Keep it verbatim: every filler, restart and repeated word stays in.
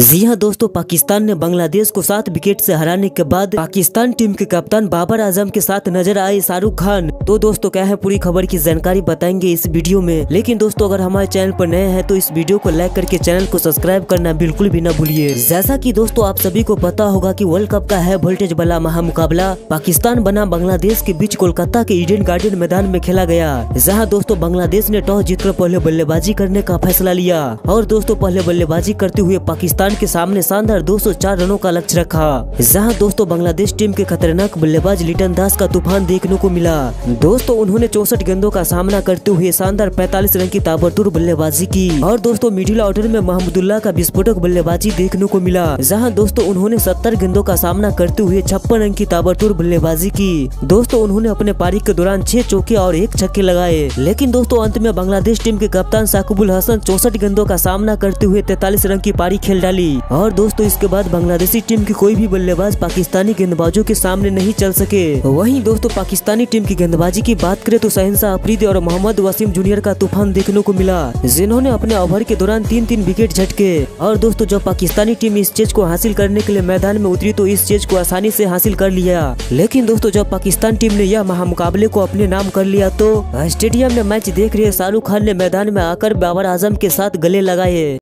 जी हाँ दोस्तों, पाकिस्तान ने बांग्लादेश को सात विकेट से हराने के बाद पाकिस्तान टीम के कप्तान बाबर आजम के साथ नजर आए शाहरुख खान। तो दोस्तों क्या है, पूरी खबर की जानकारी बताएंगे इस वीडियो में। लेकिन दोस्तों अगर हमारे चैनल पर नए हैं तो इस वीडियो को लाइक करके चैनल को सब्सक्राइब करना बिल्कुल भी न भूलिए। जैसा की दोस्तों आप सभी को पता होगा की वर्ल्ड कप का है वोल्टेज वाला महामुकाबला पाकिस्तान बना बांग्लादेश के बीच कोलकाता के ईडन गार्डन मैदान में खेला गया, जहाँ दोस्तों बांग्लादेश ने टॉस जीतकर पहले बल्लेबाजी करने का फैसला लिया और दोस्तों पहले बल्लेबाजी करते हुए पाकिस्तान के सामने शानदार दो सौ चार रनों का लक्ष्य रखा, जहां दोस्तों बांग्लादेश टीम के खतरनाक बल्लेबाज लिटन दास का तूफान देखने को मिला। दोस्तों उन्होंने चौसठ गेंदों का सामना करते हुए शानदार पैंतालीस रन की ताबड़तोड़ बल्लेबाजी की और दोस्तों मिडिल ऑर्डर में महमूदुल्लाह का विस्फोटक बल्लेबाजी देखने को मिला, जहां दोस्तों उन्होंने सत्तर गेंदों का सामना करते हुए छप्पन रन की ताबड़तोड़ बल्लेबाजी की। दोस्तों उन्होंने अपने पारी के दौरान छह चौके और एक छक्के लगाए, लेकिन दोस्तों अंत में बांग्लादेश टीम के कप्तान साकिबुल हसन चौसठ गेंदों का सामना करते हुए तैतालीस रन की पारी खेल डाली और दोस्तों इसके बाद बांग्लादेशी टीम की कोई भी बल्लेबाज पाकिस्तानी गेंदबाजों के सामने नहीं चल सके। वहीं दोस्तों पाकिस्तानी टीम की गेंदबाजी की बात करें तो शहनशाह अफरीदी और मोहम्मद वसीम जूनियर का तूफान देखने को मिला, जिन्होंने अपने ओवर के दौरान तीन तीन विकेट झटके। और दोस्तों जब पाकिस्तानी टीम इस चीज को हासिल करने के लिए मैदान में उतरी तो इस चीज को आसानी से हासिल कर लिया, लेकिन दोस्तों जब पाकिस्तान टीम ने यह महामुकाबले को अपने नाम कर लिया तो स्टेडियम में मैच देख रहे शाहरुख खान ने मैदान में आकर बाबर आजम के साथ गले लगाए।